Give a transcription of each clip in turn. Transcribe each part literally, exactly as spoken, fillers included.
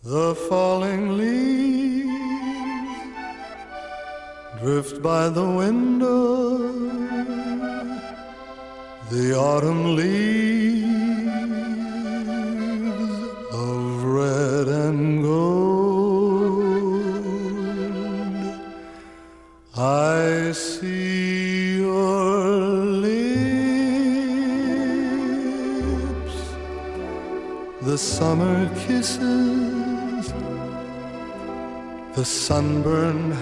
The falling leaves drift by the window, the autumn leaves of red and gold. I see your lips, the summer kisses, the sunburned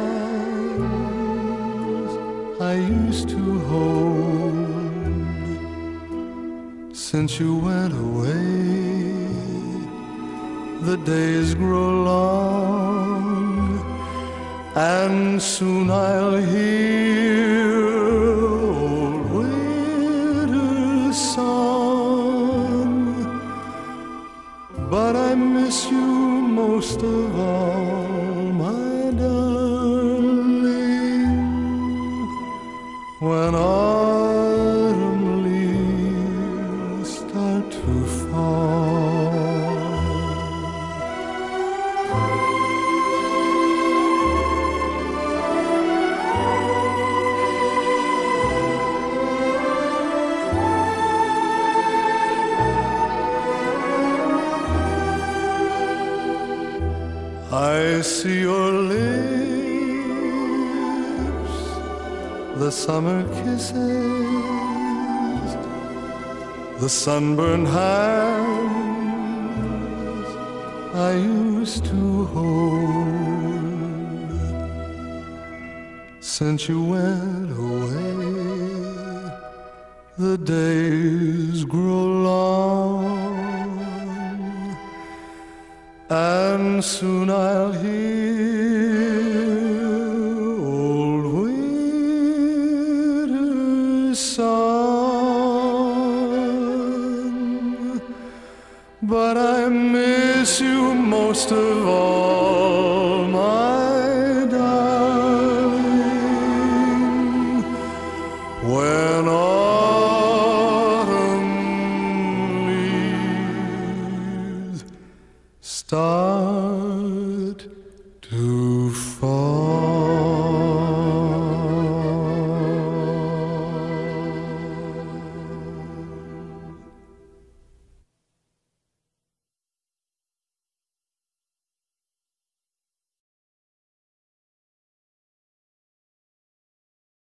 hands I used to hold. Since you went away, the days grow long, and soon I'll hear old winter's song. But I miss you most of all, my darling, when autumn leaves start to fall. I see your lips, the summer kisses, the sunburned hands I used to hold. Since you went away, the days grow long, and soon I'll hear old winter's song. But I miss you most of all, my darling, when autumn leaves start